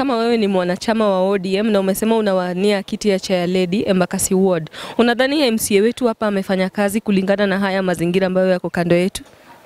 kama wewe ni mwanachama wa ODM na umesema unawania kiti ya chair lady Embakasi ward, unadhani MCA wetu hapa amefanya kazi kulingana na haya mazingira ambayo yako kando yetu?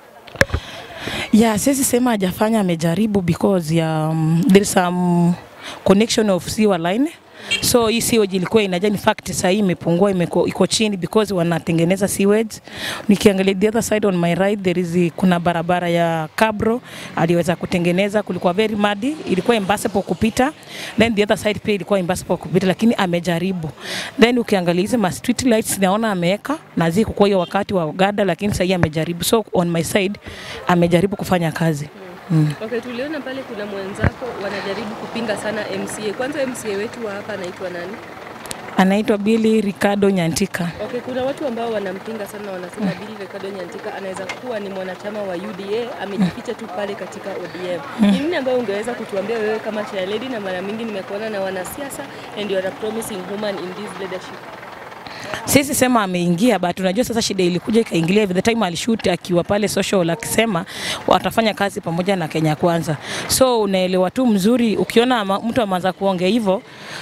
Yeah, sisi sema hajafanya, amejaribu because there is some connection of sewer line. So hii sewage ilikuwa inaja, in fact sasa hii imepungua, iko chini because wanatengeneza sewage. Nikiangalia the other side on my right there is kuna barabara ya Kabro aliweza kutengeneza, kulikuwa very muddy, ilikuwa impossible kupita. Then the other side pia ilikuwa impossible kupita, lakini amejaribu. Then ukiangalia hizo ma street lights naona ameweka na ziko kwa hiyo wakati wa gada, lakini sasa amejaribu. So on my side amejaribu kufanya kazi. Okay, tuliona pale kuna mwenzako wanajaribu kupinga sana MCA. Kwanza MCA wetu wa hapa anaitwa nani? Anaitwa Billy Ricardo Nyantika. Okay, kuna watu ambao wanampinga sana, wanasema Billy Ricardo Nyantika anaweza kuwa ni mwanachama wa UDA, amejificha tu pale katika ODM. Ni nini ambayo ungeweza kutuambia wewe kama chair lady, na mara mingi nimekuona na wanasiasa and you are a promising woman in this leadership? Sisi sema ameingia, but unajua sasa shida ilikuja ikaingilia the time alishoot akiwa pale social akisema watafanya kazi pamoja na Kenya Kwanza. So unaelewa tu mzuri, ukiona mtu ameanza kuongea hivyo,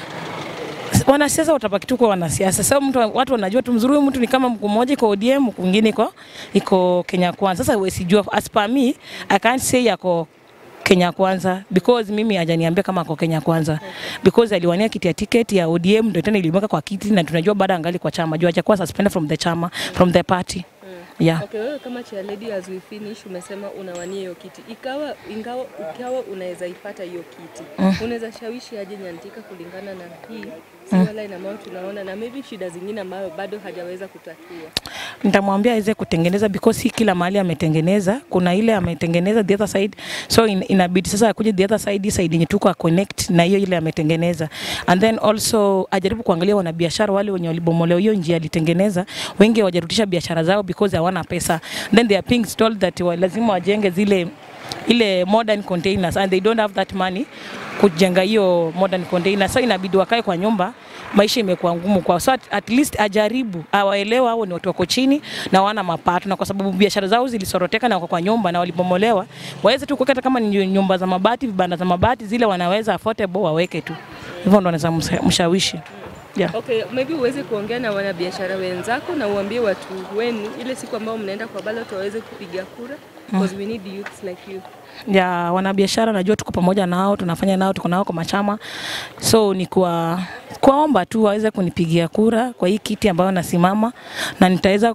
wanasiasa watabaki tu kwa wanasiasa. Sasa watu wanajua tu mzuri mtu ni kama mkuu mmoja kwa ODM, mwingine iko Kenya Kwanza. Sasa wewe sijua, as per me I can't say yako Kenya Kwanza because mimi hajaniambia kama ako Kenya Kwanza, because aliwania kiti ya ticket ya ODM ndio tena ilimweka kwa kiti, na tunajua baada angali kwa chama, jua hajakuwa suspended from the chama, from the party. Yeah. Okay, wewe kama chair lady, as we finish, umesema unawania hiyo kiti. Ikawa unaweza ipata hiyo kiti. Unaweza shawishi aje Nyantika kulingana na hii swala ina ambayo tunaona, na maybe shida zingine ambayo bado hajaweza kutatua? Nitamwambia aweze kutengeneza because si kila mahali ametengeneza, kuna ile ametengeneza the other side. So inabidi sasa akuje the other side, side yenye tuko connect na hiyo ile ametengeneza. And then also ajaribu kuangalia wanabiashara wale wenye walibomolewa hiyo njia alitengeneza, wengi hawajarudisha biashara zao because hawana pesa. Then they are being told that lazima wajenge ile modern containers and they don't have that money kujenga hiyo modern containers. So inabidi wakae kwa nyumba, maisha imekuwa ngumu kwa. So at least ajaribu awaelewa hao ni watu wako chini na wana mapato, na kwa sababu biashara zao zilisoroteka na wako kwa nyumba na walibomolewa, waweze tu kuweka kama ni nyumba za mabati, vibanda za mabati zile wanaweza affordable waweke tu. Hivyo ndo wanaweza mshawishi. Yeah. Okay, maybe uweze kuongea na wanabiashara wenzako na uambie watu wenu ile siku ambao mnaenda kwa ballot waweze kupiga kura, because we need youths like you. Yeah, wanabiashara najua tuko pamoja nao, tunafanya nao, tuko nao kwa machama. So ni kuomba tu waweze kunipigia kura kwa hii kiti ambayo nasimama, na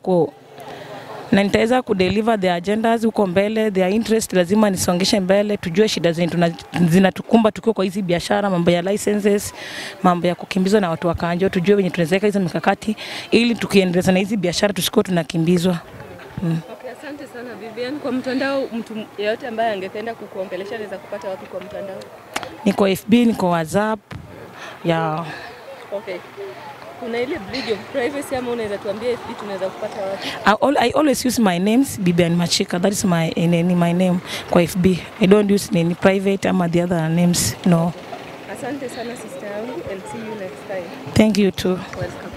nitaweza kudeliver the agendas huko mbele, their interest lazima nisongeshe mbele, tujue shida zinatukumba tukiwa kwa hizi biashara, mambo ya licenses, mambo ya kukimbizwa na watu wa kanjo, tujue wenye tunaweka hizo mikakati ili tukiendeleza na hizi biashara tusiko tunakimbizwa. Okay, asante sana Vivian. Kwa mtandao, mtu yeyote ambaye angependa kukuongelesha anaweza kupata wapi kwa mtandao? Niko FB, niko WhatsApp. Yeah. Okay. Kuna ile bridge of privacy ama unaweza tuambia FB tunaweza kupata wapi? I always use my names, Bibian Machika. That is my name kwa FB. I don't use any private ama the other names. No. Asante sana sister yangu, and see you next time. Thank you too. Welcome.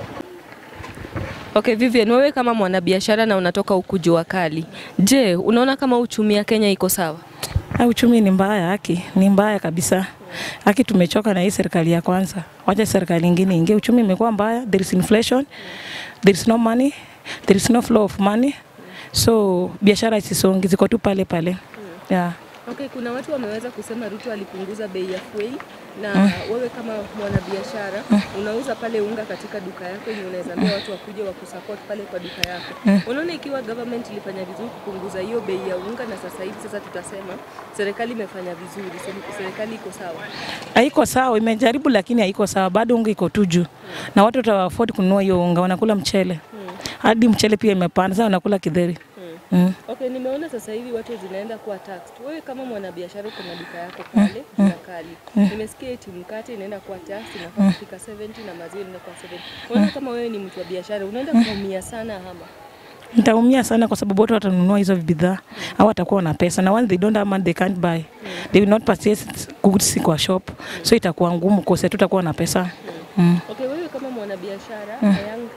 Okay, Vivian, wewe kama mwanabiashara na unatoka huku Jua Kali, je, unaona kama uchumi ya Kenya iko sawa? Uchumi ni mbaya, haki ni mbaya kabisa. Haki tumechoka na hii serikali ya kwanza. Wacha serikali nyingine ingie. Uchumi imekuwa mbaya, there is inflation, there is no money, there is no flow of money. So biashara isisongi, ziko tu pale pale. Yeah. Okay, kuna watu wameweza kusema Ruto alipunguza bei ya fuel, na wewe kama mwanabiashara unauza pale unga katika duka yako, ni unaweza ambia watu wakuje wakusupport pale kwa duka yako. Unaona ikiwa government ilifanya vizuri kupunguza hiyo bei ya unga, na sasa hivi sasa tutasema serikali imefanya vizuri, serikali iko sawa? Haiko sawa, imejaribu lakini haiko sawa, bado unga iko tu juu. Na watu wata afford kununua hiyo unga, wanakula mchele. Hadi mchele pia imepanda, sasa wanakula kidheri. Okay, nimeona sasa hivi watu zinaenda kuwa taxed. Wewe kama mwanabiashara uko na duka yako pale Jua Kali, nimesikia eti mkate inaenda kuwa taxed na kufika 70 na maziwa inaenda kuwa 70. Unaona kama wewe ni mtu wa biashara unaenda kuumia sana ama? Nitaumia sana kwa sababu watu watanunua hizo bidhaa, au watakuwa na pesa, na once they don't have money they can't buy. They will not purchase goods kwa shop. So itakuwa ngumu kwa sababu tutakuwa na pesa. Okay, wewe kama mwanabiashara,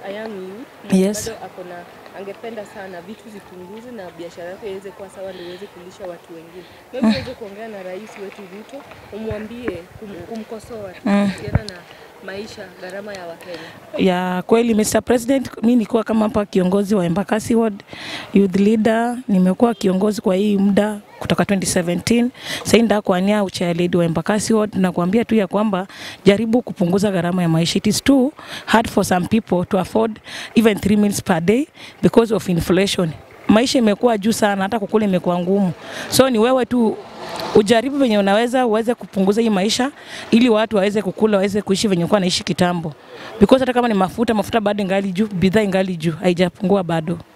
a young youth, Yes. bado akona angependa sana vitu zipunguze na biashara yake iweze kuwa sawa ndio iweze kulisha watu wengine. Mimi niweze kuongea na rais wetu Ruto, umwambie kumkosoa kuhusiana na maisha, gharama ya Wakenya. Ya kweli Mr. President, mimi nilikuwa kama hapa kiongozi wa Embakasi Ward, youth leader, nimekuwa kiongozi kwa hii muda kutoka 2017. Sasa ndio kuania uchairledi wa Embakasi Ward, na kuambia tu ya kwamba jaribu kupunguza gharama ya maisha. It is too hard for some people to afford even 3 meals per day because of inflation. Maisha imekuwa juu sana, hata kukula imekuwa ngumu. So ni wewe tu ujaribu venye unaweza uweze kupunguza hii maisha ili watu waweze kukula, waweze kuishi venye kwa naishi kitambo. Because hata kama ni mafuta bado ingali juu, bidhaa ingali juu, haijapungua bado.